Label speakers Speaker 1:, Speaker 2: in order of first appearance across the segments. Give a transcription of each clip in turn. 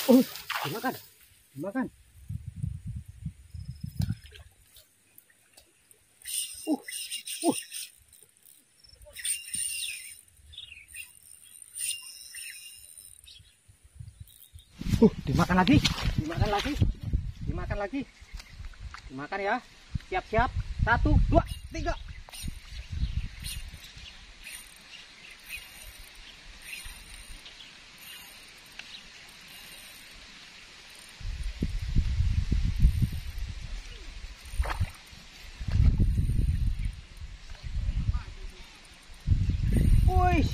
Speaker 1: Oh, dimakan, dimakan. Uh, uh. Dimakan lagi, dimakan lagi, dimakan lagi, dimakan ya. Siap-siap, 1, 2, 3. Wih.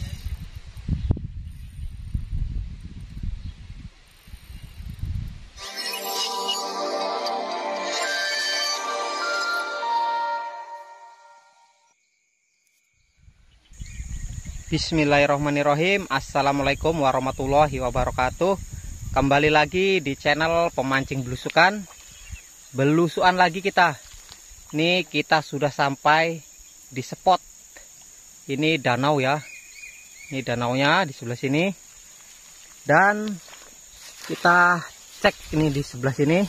Speaker 1: Bismillahirrahmanirrahim. Assalamualaikum warahmatullahi wabarakatuh. Kembali lagi di channel pemancing belusukan. Belusukan lagi kita. Ini kita sudah sampai di spot. Ini danau ya. Ini danaunya di sebelah sini. Dan kita cek ini di sebelah sini.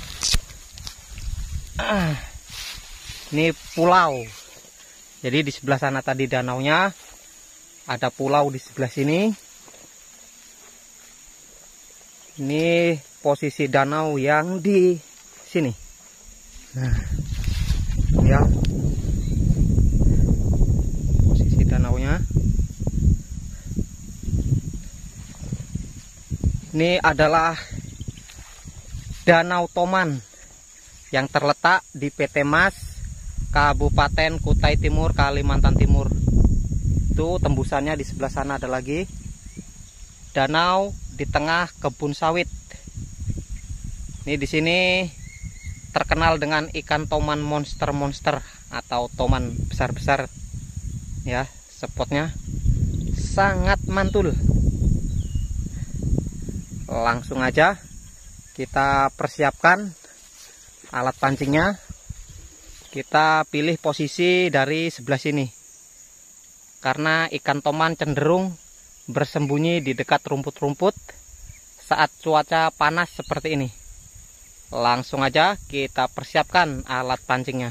Speaker 1: Ini pulau. Jadi di sebelah sana tadi danaunya. Ada pulau di sebelah sini. Ini posisi danau yang di sini. Nah, ya. Posisi danaunya. Ini adalah Danau Toman yang terletak di PT Mas, Kabupaten Kutai Timur, Kalimantan Timur. Itu tembusannya di sebelah sana ada lagi danau di tengah kebun sawit. Ini di sini terkenal dengan ikan toman monster atau toman besar-besar ya. Spotnya sangat mantul. Langsung aja kita persiapkan alat pancingnya. Kita pilih posisi dari sebelah sini. Karena ikan toman cenderung bersembunyi di dekat rumput-rumput saat cuaca panas seperti ini. Langsung aja kita persiapkan alat pancingnya.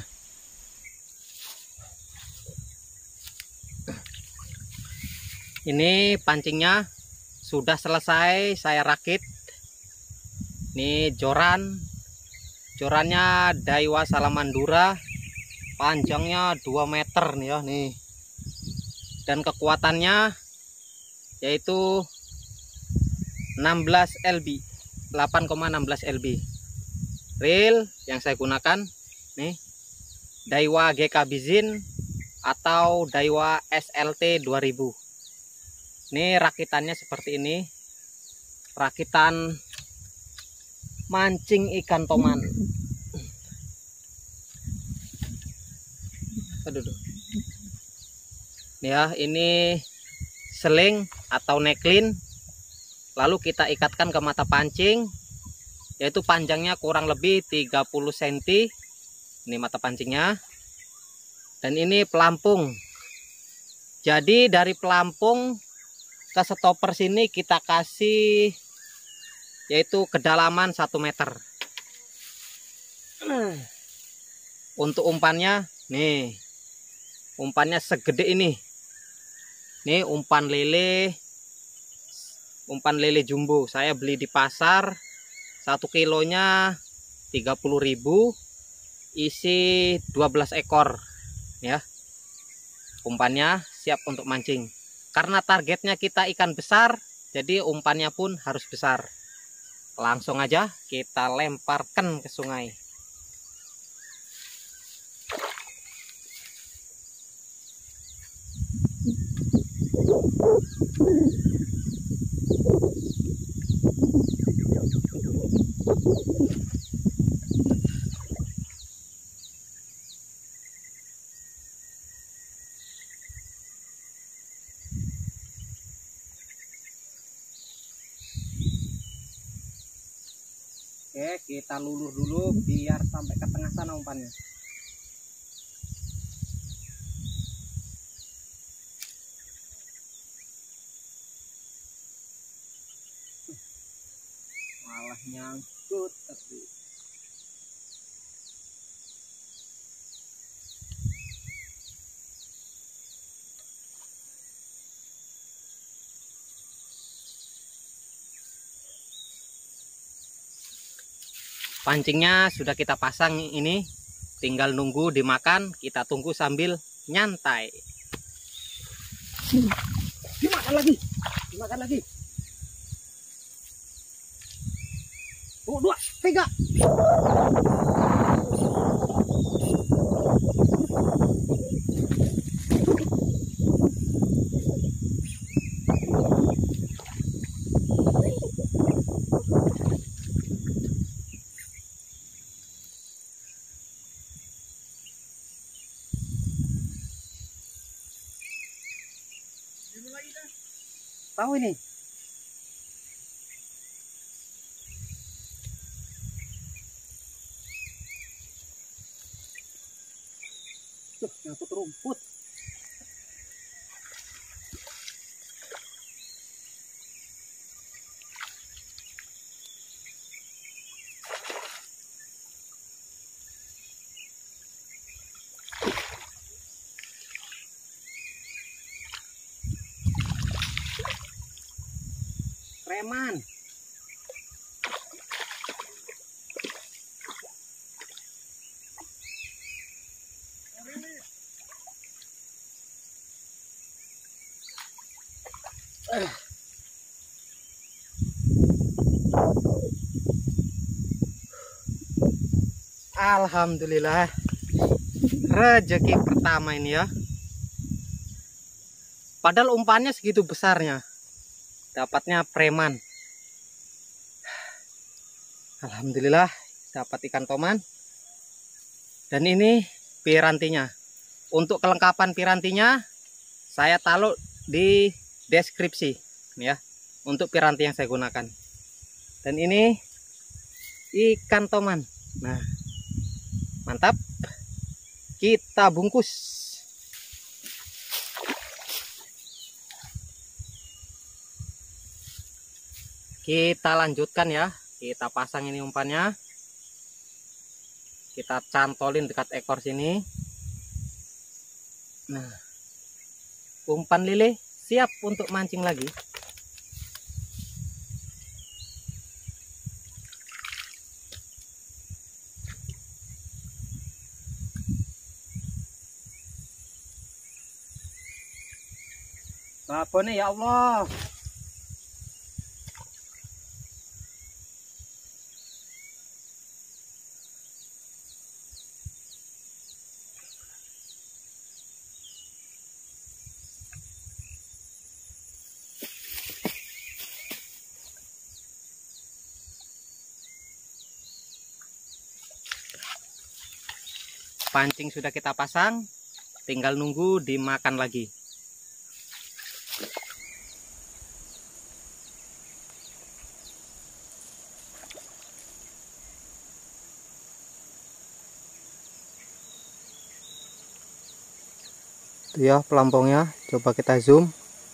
Speaker 1: Ini pancingnya sudah selesai saya rakit. Ini jorannya Daiwa Salamandura, panjangnya 2 meter nih ya nih. Dan kekuatannya yaitu 16 lb, 8,16 lb. Reel yang saya gunakan nih Daiwa GK Bizin atau Daiwa SLT 2000. Ini rakitannya seperti ini. Rakitan mancing ikan toman. Aduh. Ya, ini seling atau neklin. Lalu kita ikatkan ke mata pancing, yaitu panjangnya kurang lebih 30 cm. Ini mata pancingnya. Dan ini pelampung. Jadi dari pelampung ke stopper sini kita kasih yaitu kedalaman 1 meter. Untuk umpannya nih. Umpannya segede ini. Ini umpan lele jumbo. Saya beli di pasar 1 kilonya 30.000, isi 12 ekor ya. Umpannya siap untuk mancing. Karena targetnya kita ikan besar, jadi umpannya pun harus besar. Langsung aja kita lemparkan ke sungai. Oke, kita lulur dulu biar sampai ke tengah sana umpannya. malah nyangkut tapi. Pancingnya sudah kita pasang ini, tinggal nunggu dimakan, kita tunggu sambil nyantai. Dimakan lagi, dimakan lagi. Oh, 2, 3. Tahu ini? Tuh, nyangkut rumput. Preman. Alhamdulillah, rezeki pertama ini ya. Padahal umpannya segitu besarnya, dapatnya preman. Alhamdulillah dapat ikan toman. Dan ini pirantinya. Untuk kelengkapan pirantinya saya taruh di deskripsi ya, untuk piranti yang saya gunakan. Dan ini ikan toman. Nah, mantap. Kita bungkus. Kita lanjutkan ya. Kita pasang ini umpannya. Kita cantolin dekat ekor sini. Nah, umpan lele siap untuk mancing lagi. Babonnya ya Allah. Pancing sudah kita pasang, tinggal nunggu dimakan lagi. Itu ya pelampungnya, coba kita zoom.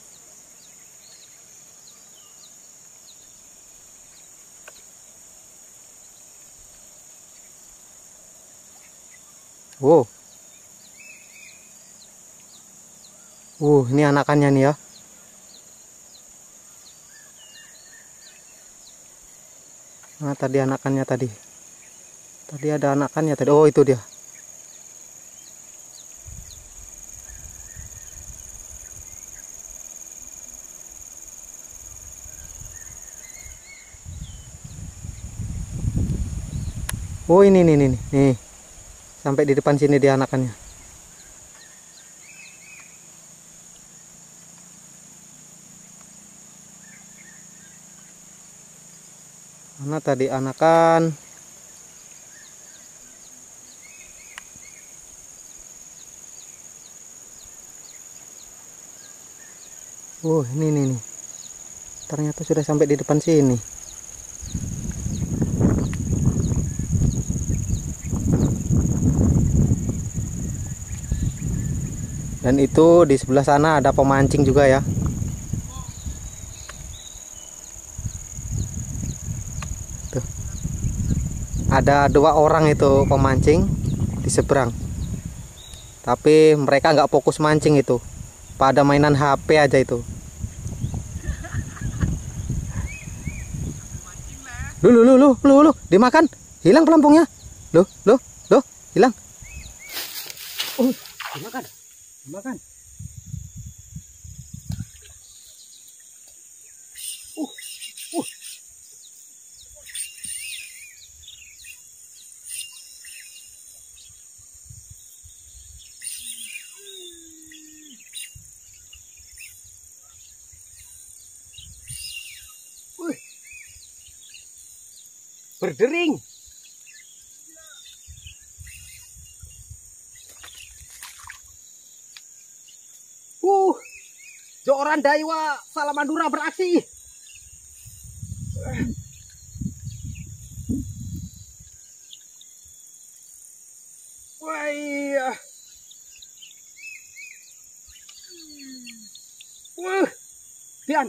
Speaker 1: Wow. Ini anakannya nih ya. Nah, tadi anakannya tadi. Tadi ada anakannya tadi. Oh, itu dia. Oh, ini nih. Sampai di depan sini dia anakannya. Mana tadi anakan? Ini nih. Ternyata sudah sampai di depan sini. Dan itu di sebelah sana ada pemancing juga ya. Tuh. Ada 2 orang itu pemancing di seberang. Tapi mereka nggak fokus mancing itu. Pada mainan HP aja itu. Lu, dimakan. Hilang pelampungnya. Loh, hilang. Dimakan. Berdering. Joran Daiwa Salamandura beraksi. Wah, iya. Dian.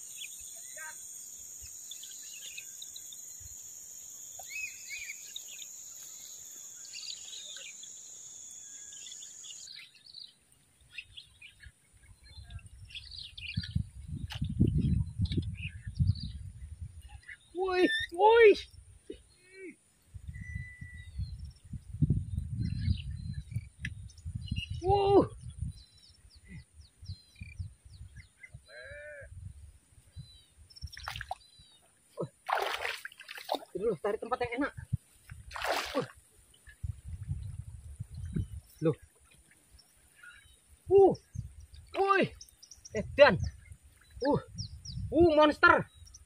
Speaker 1: Woi. Dulu cari tempat yang enak. Loh. Woi. Dan. Monster.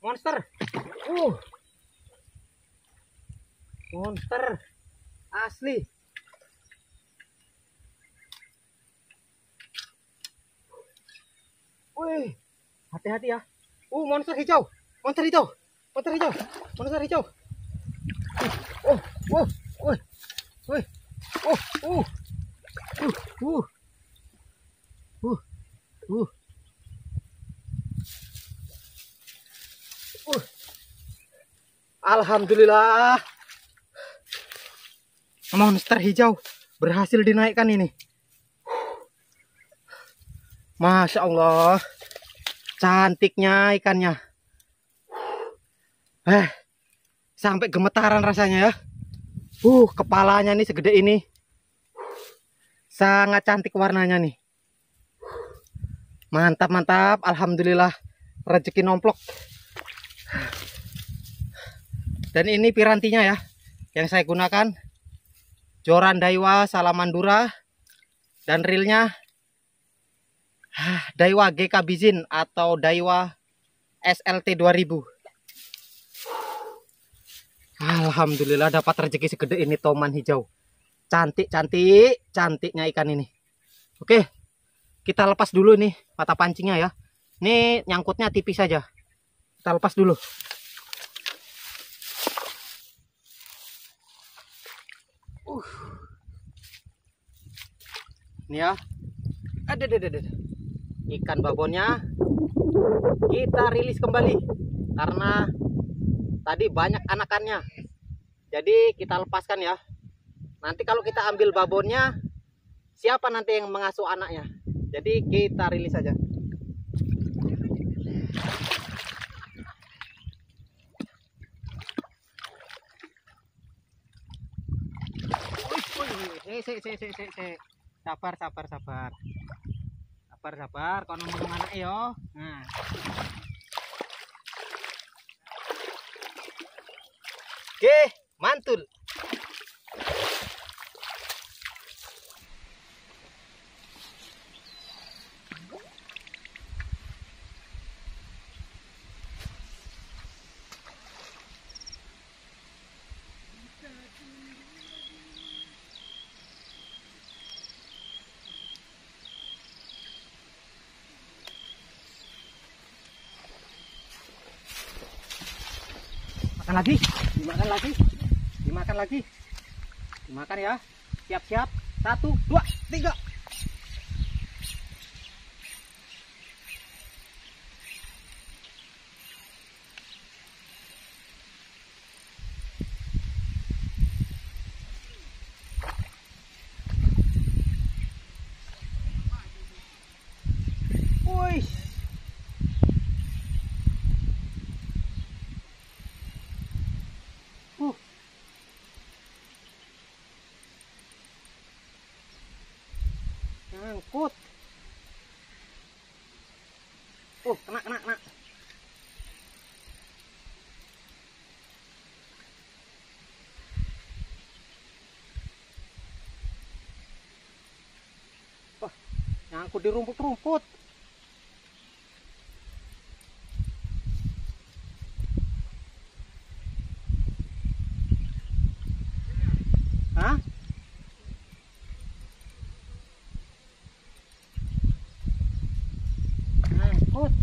Speaker 1: Monster asli. Wih, hati-hati ya. Monster hijau. Alhamdulillah. Monster hijau berhasil dinaikkan ini. Masya Allah, cantiknya ikannya. Sampai gemetaran rasanya ya. Kepalanya nih segede ini. Sangat cantik warnanya nih. Mantap. Alhamdulillah, rezeki nomplok. Dan ini pirantinya ya, yang saya gunakan Joran Daiwa Salamandura, dan reelnya Daiwa GK Bizin atau Daiwa SLT 2000. Alhamdulillah dapat rezeki segede ini toman hijau. Cantiknya ikan ini. Oke, kita lepas dulu nih mata pancingnya ya. Ini nyangkutnya tipis saja. Kita lepas dulu. Ini ya. Ada. Ikan babonnya kita rilis kembali karena tadi banyak anakannya. Jadi kita lepaskan ya. Nanti kalau kita ambil babonnya, siapa nanti yang mengasuh anaknya? Jadi kita rilis saja. Sabar. Kono ngomong anak yo. Nah. Oke, mantul. Dimakan ya. Siap-siap. 1, 2, 3. Nyangkut di rumput-rumput. Hah? Nyangkut.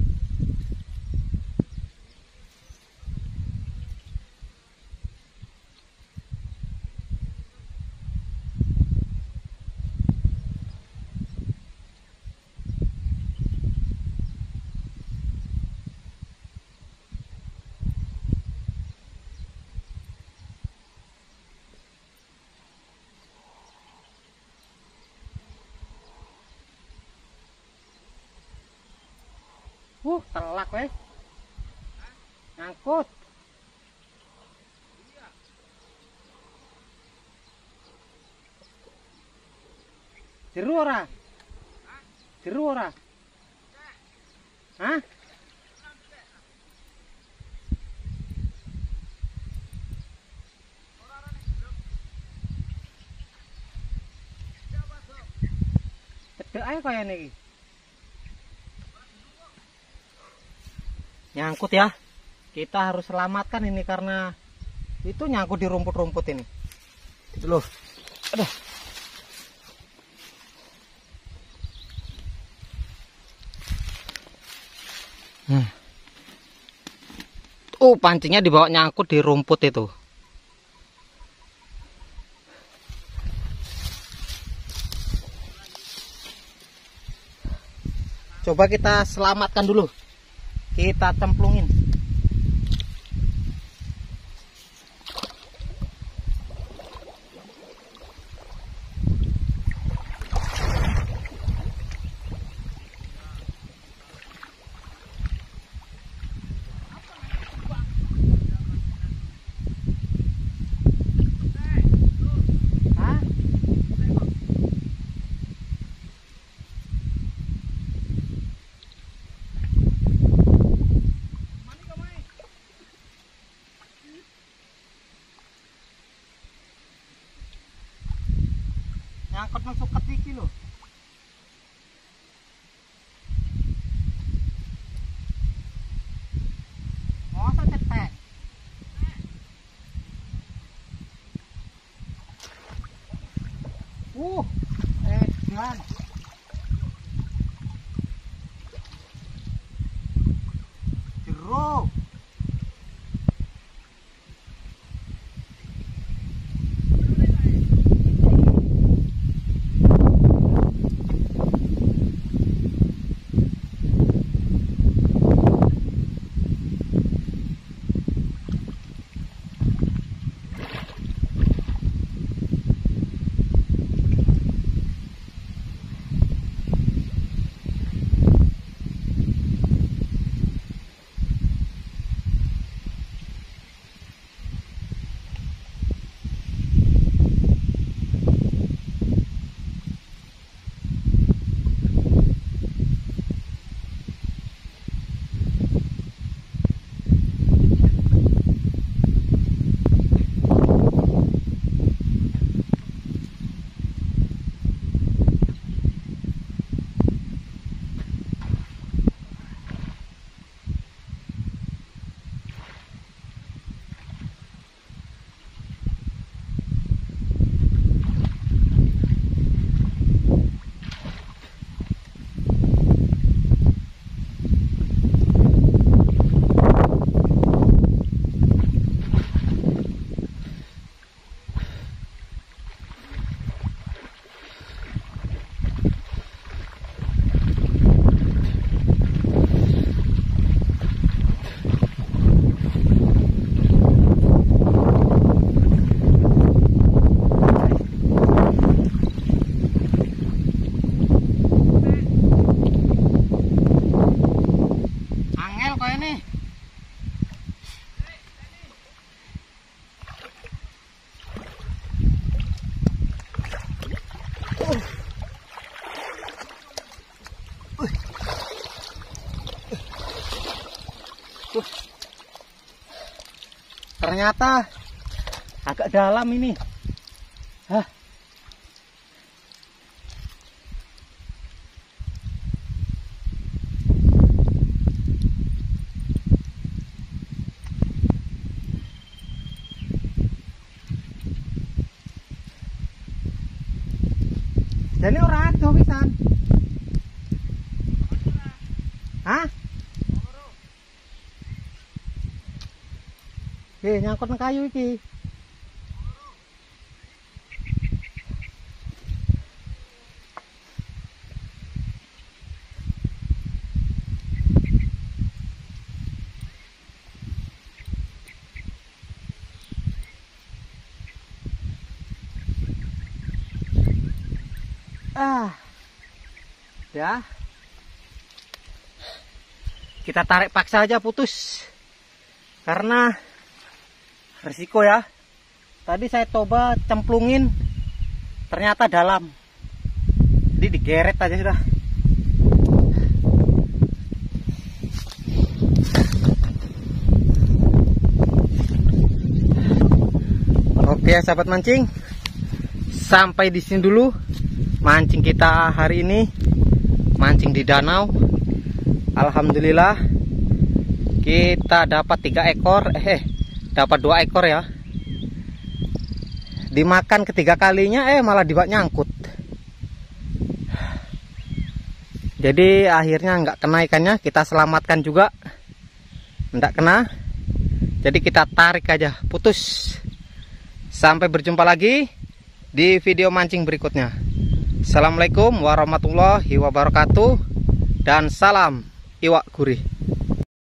Speaker 1: Telak wes. Nyangkut. Jeru ora? Jeru ora? Hah? Cedek ae kaya niki. Nyangkut ya. Kita harus selamatkan ini karena itu nyangkut di rumput-rumput ini. Gitu loh. Aduh. Pancingnya dibawa nyangkut di rumput itu. Coba kita selamatkan dulu. Kita cemplungin. Nyangkut nang suket iki lho. Masa cetek. Edan. Jeruk. Ternyata agak dalam ini. Hah. iso pisan. Hah? Nyangkut nang kayu iki. Ya. Kita tarik paksa aja putus. Karena risiko ya. Tadi saya coba cemplungin, ternyata dalam. Jadi digeret aja sudah. Oke sahabat mancing, sampai di sini dulu mancing kita hari ini. Mancing di danau. Alhamdulillah kita dapat 3 ekor, dapat 2 ekor ya. Dimakan ketiga kalinya malah nyangkut. Jadi akhirnya nggak kena ikannya, kita selamatkan juga. Nggak kena. Jadi kita tarik aja, putus. Sampai berjumpa lagi di video mancing berikutnya. Assalamualaikum warahmatullahi wabarakatuh. Dan salam iwak gurih.